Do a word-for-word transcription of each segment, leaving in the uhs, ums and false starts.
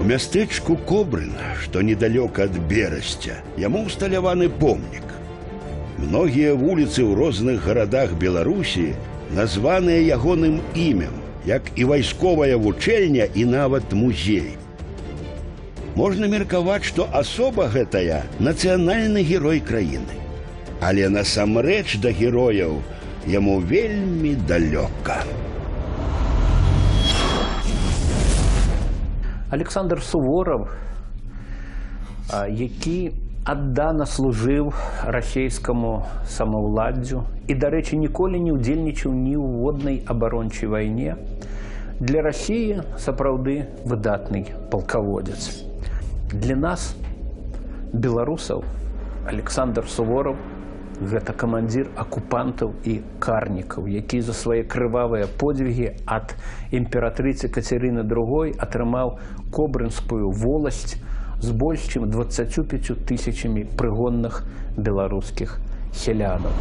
У мястэчку Кобрын, што недалёка ад Берасця, яму ўсталяваны помнік. Многія вуліцы ў розных гарадах Беларусі названыя ягоным імем, як і вайсковая вучэльня і нават музей. Можна меркаваць, што асоба гэтая нацыянальны герой краіны. Але насамрэч да герояў яму вельмі далёка. Александр Суворов, які аддана служыў расійскаму самаўладдзю і, дарэчы, ніколі не ўдзельнічаў ні ў воднай абарончай вайне, для Расіі сапраўды выдатны палкаводзец. Для нас, беларусаў, Александр Суворов – гэта камандзір акупантаў і карнікаў, які за свае крывавыя подвігі ад імператрыцы Кацярыны другой атрымаў Кобрынскую воласць з больш чым дваццаццю пяццю тысячамі прыгонных беларускіх сялянаў.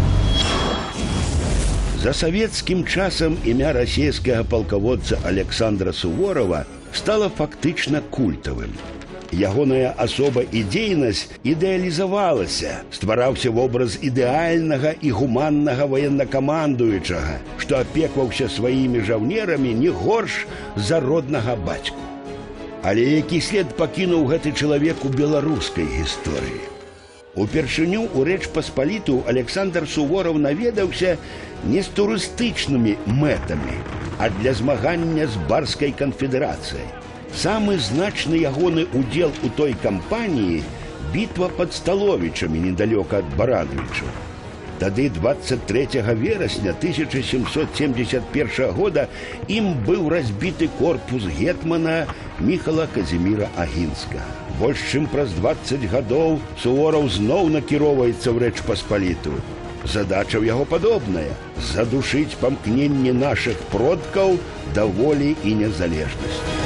За савецкім часам імя расійскага палкаводца Александра Суворова стала фактычна культавым. Ягоная асоба і дзейнасць ідэалізавалася, ствараўся вобраз ідэальнага і гуманнага ваеннакамандуючага, што апекваўся сваімі жаўнерамі не горш за роднага бацьку. Але які след пакінуў гэты чалавек у беларускай гісторыі? Упершыню ў Рэч Паспаліту Александр Суворов наведаўся не з турыстычнымі мэтамі, а для змагання з барскай канфедэрацыяй. Самы значны ягоны удзел у той кампаніі – бітва пад Сталовічамі недалёка ад Барановічаў. Тады дваццаць трэцяга верасня тысяча сямсот семьдесят першага года ім быў разбіты корпус гетмана Міхала Казіміра Агінскага. Больш чым праз дваццаць гадоў Суворов зноў накіроўваецца ў Рэч Паспалітую. Задача ў яго падобная – задушыць памкненне нашых продкаў да волі і незалежнасці.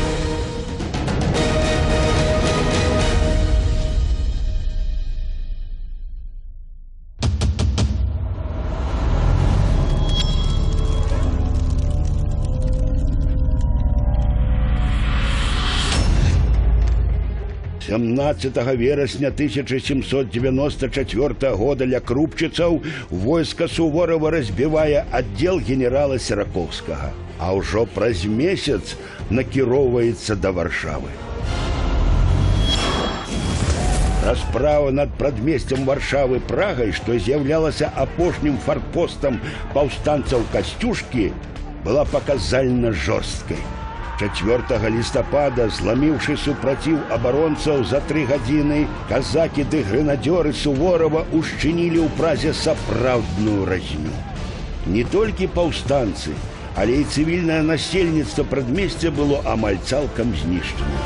сямнаццатага верасня тысяча сямсот девяносто чацвёртага года ля крупчыцаў войска Суворова разбівае аддзел генерала Серакоўскага, а ўжо праз месяц накіроўваецца да Варшавы. Расправа над прадмесцем Варшавы Прагай, што з'яўлялася апошнім фарпостам паўстанцаў Касцюшкі, была паказальна жорсткай. чацвёртага лістапада, зламіўшы супраціў абаронцаў за тры гадзіны, казакі ды грэнадзёры Суворова ушчынілі ў Празе сапраўдную разню. Не толькі паўстанцы, але і цывільнае насельніцтва прадмесця было амаль цалкам знішчана.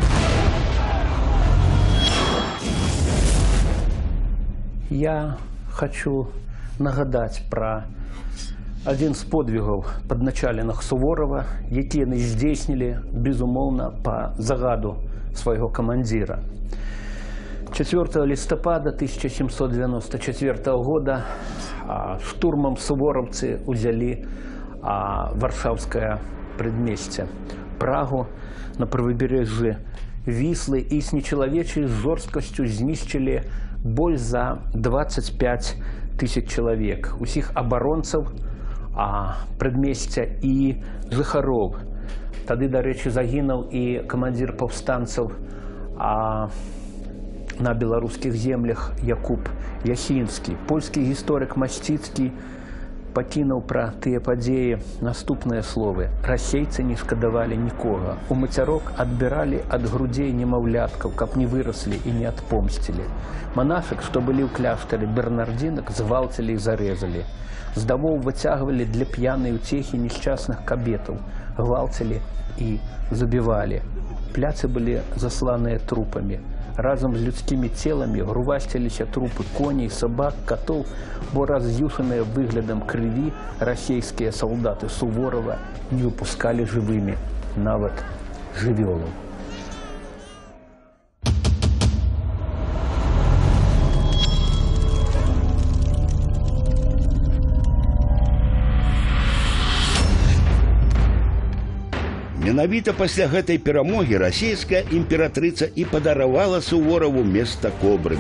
Я хочу нагадаць пра адзін з подвігаў падначаленых Суворова, які яны здзейснілі, безумоўна, па загаду свайго камандзіра. чацвёртага лістапада тысяча сямсот девяносто чацвёртага года штурмам сувораўцы ўзялі варшаўскае прадмесце Прагу на правабярэжжы Віслы і з нечалавечай жорсткасцю знішчылі больш за дваццаць пяць тысяч чалавек, усіх абаронцаў прадмесця і жыхароў. Тады, дарэчы, загінуў і камандзір паўстанцаў на беларускіх землях Якуб Ясінскі. Польскі гісторык Масціцкі пакінуў пра тыя падзеі наступныя словы. Расейцы не шкадавалі нікога. У мацярок адбіралі ад грудзей немаўляткаў, каб не выраслі і не адпомсцілі. Манафік, што былі ў кляштары бернардзінак, звалцілі і зарэзалі. З дамоў выцягвалі для п'янай уцехі несчасных кабетаў, гвалцілі і забівалі. Пляцы былі засланыя трупамі. Разам з людскімі целамі грувасціліся трупы коней, сабак, катоў, бо раз'юшаныя выглядам крыві расійскія салдаты Суворова не выпускалі жывымі нават жывёлаў. Менавіта пасля гэтай перамогі расійская імператрыца і падаравала Суворову места Кобрын.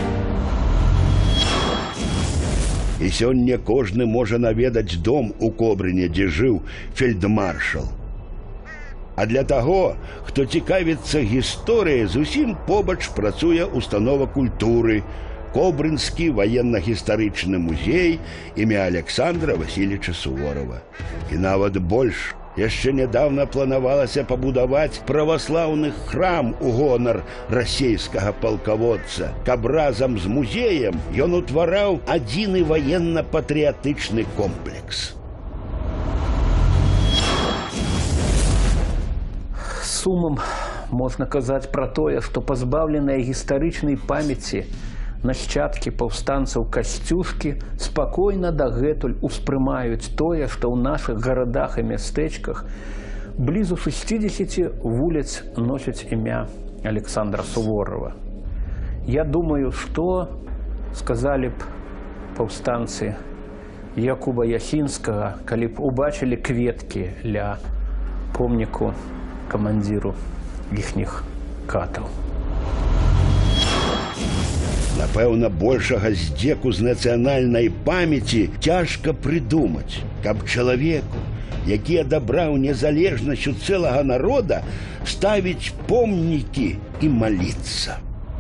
І сёння кожны можа наведаць дом у Кобрыне, дзе жыў фельдмаршал. А для таго, хто цікавіцца гісторыяй, зусім побач працуе установа культуры, Кобрынскі военно-гістарычны музей імя Александра Васильевича Суворова. І нават больш, яшчэ нядаўна планавалася пабудаваць праваслаўны храм у гонар расійскага палкаводца, каб разам з музеем ён утвараў адзіны военно-патрыятычны комплекс. Сумам можна казаць пра тое, што пазбаўленыя гістарычнай памяці нашчадкі паўстанцаў Касцюшкі спакойна дагэтуль успрымаюць тое, што ў нашых гарадах і мястэчках блізу шэсцідзесяці вуліц носяць імя Александра Суворова. Я думаю, што сказалі б паўстанцы Якуба Ясінскага, калі б убачылі кветкі ля помніку камандзіру іхніх катаў. Напэўна, большага здзеку з нацыянальнай памяці цяжка прыдумаць, каб чалавеку, які адабраў незалежнасць у цэлага народа, ставіць помнікі і маліцца.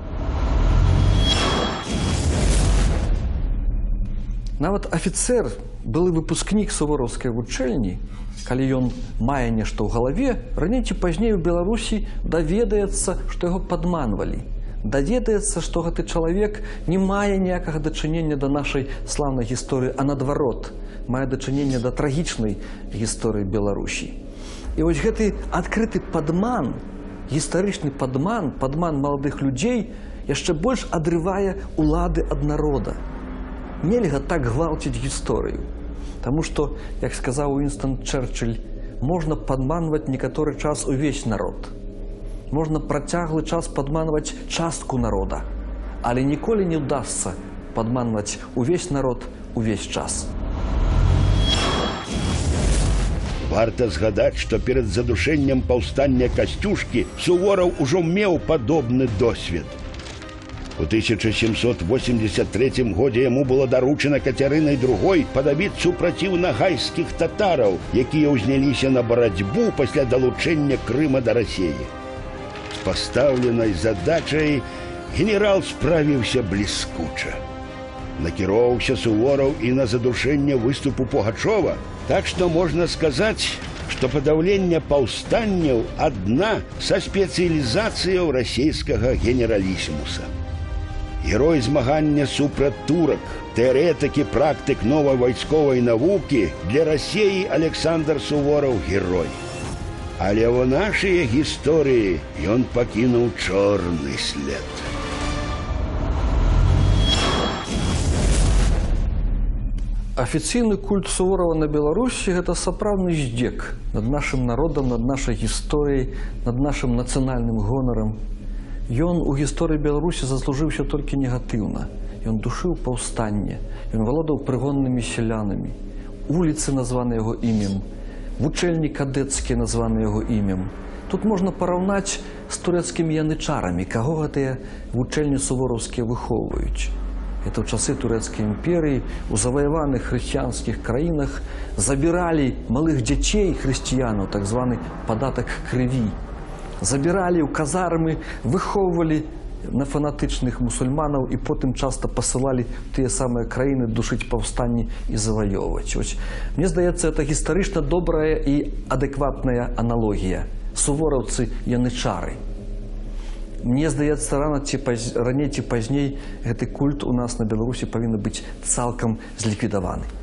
Нават афіцэр, былы выпускнік сувораўскай вучэльні, калі ён мае нешта ў галаве, раней ці пазней у Беларусі даведаецца, што яго падманвалі. Даведаецца, што гэты чалавек не мае ніякага дачынення да нашай слаўнай гісторыі, а наадварот, мае дачынення да трагічнай гісторыі Беларусі. І вось гэты адкрыты падман, гістарычны падман, падман маладых людзей яшчэ больш адрывае улады ад народа. Нельга так гвалціць гісторыю. Таму што, як сказаў Уінстон Чэрчыль, можна падманваць некаторы час увесь народ. Можна працяглы час падманваць частку народа, але ніколі не ўдасца падманваць увесь народ увесь час. Варта згадаць, што перад задушэннем паўстання Касцюшкі Сувораў ужо меў падобны досвед. У тысяча сямсот восемьдесят третьем годзе яму было даручана Кацярынай другой падавіць супраціў нагайскіх татараў, якія ўзняліся на барацьбу пасля далучэння Крыма да Расіі. З пастаўленай задачай генерал справіўся бліскуча. Накіроўся Сувораў і на задушэнне выступу Пугачова, так што можна сказаць, што падаўленне паўстанняў адна са спецыялізацыяў расійскага генералісімуса. Герой змагання супраць турак, тэарэтык і практык новай вайсковай навукі, для Расіі Александр Сувораў герой. Але ў нашай гісторыі ён пакінуў чорны след. Афіцыйны культ Суворова на Беларусі – гэта сапраўдны здзек над нашым народам, над нашай гісторыяй, над нашым нацыянальным гонарам. Ён у гісторыі Беларусі заслужыўся толькі негатыўна. Ён душыў паўстанне, ён валодаў прыгоннымі сялянамі. Уліцы названы яго імем, вучэльні кадэцкія названы яго імем. Тут можна параўнаць з турэцкімі янычарамі, каго гэтыя вучэльні сувораўскія выхоўваюць. Это ў часы турэцкай імперыі у заваяваных хрысціянскіх краінах забіралі малых дзяцей хрысціянаў, так званы падатак крыві. Забіралі ў казармы, выхоўвалі на фанатычных мусульманаў і потым часта пасылалі тыя самыя краіны душыць паўстанні і заваёўваць. Мне здаецца, это гістарычна добрая і адэкватная аналогія. Сувораўцы янычары. Мне здаецца, рана ці раней ці пазней гэты культ у нас на Беларусі павінен быць цалкам зліквідаваны.